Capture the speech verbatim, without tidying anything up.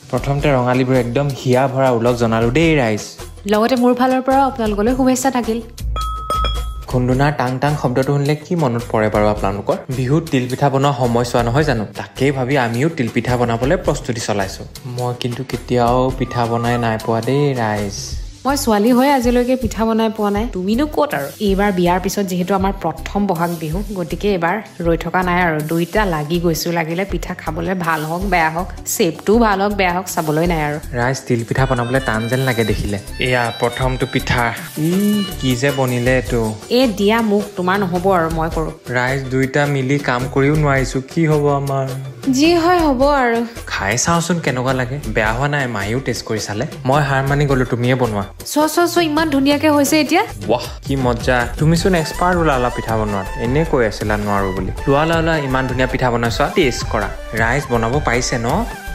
প্ৰথমতে ৰঙালীবোৰ একদম হিয়া ভৰা উলক জনালো দেই ৰাইজ লগতে মোৰ ফালৰ পৰা আপোনালোকলৈ শুভেচ্ছা থাকিল খুন্দুনাৰ টাং টাং শব্দটো শুনিলে কি মনত পৰে বাৰু আপোনালোকৰ বিহুত তিলপিঠা বনোৱা সময় চোৱা নহয় জানো তাকেই ভাবি আমিও তিলপিঠা বনাবলৈ প্ৰস্তুতি চলাইছো মই কিন্তু কেতিয়াও পিঠা বনাই নাই পোৱা দেই ৰাইজ মই ছোৱালী হৈ আজিলৈকে পিঠা বনাই পোৱা নাই তুমিনো ক'ত আৰু এইবাৰ বিয়াৰ পিছত যিহেতু আমাৰ প্ৰথম বহাগ বিহু গতিকে এবাৰ ৰৈ থকা নাই আৰু দুইটা লাগি গৈছো লাগিলে পিঠা খাবলৈ ভাল হওক বেয়া হওক চেপটো ভাল হওক বেয়া হওক চাবলৈ নাই আৰু ৰাইজ তিল পিঠা বনাবলৈ টান যেন লাগে দেখিলে এয়া প্ৰথমটো পিঠা ই কি যে বনিলে এইটো এ দিয়া মোক তোমাৰ নহ'ব আৰু মই কৰোঁ ৰাইজ দুইটা মিলি কাম কৰিও নোৱাৰিছো কি হ'ব আমাৰ যি হয় হ'ব আৰু খাই চাওঁচোন কেনেকুৱা লাগে বেয়া হোৱা নাই মায়েও টেষ্ট কৰি চালে মই হাৰ মানি গ'লো তুমিয়ে বনোৱা চ চ চ ইমান ধুনীয়াকে হৈছে এতিয়া ৱাহ কি মজা তুমিচোন এক্সপাৰ্ট ওলালা পিঠা বনোৱাত এনে কৈ আছিলা নোৱাৰো বুলি লোৱা লোৱা ইমান ধুনীয়া পিঠা বনাইছা টেষ্ট কৰা ৰাইজ বনাব পাৰিছে ন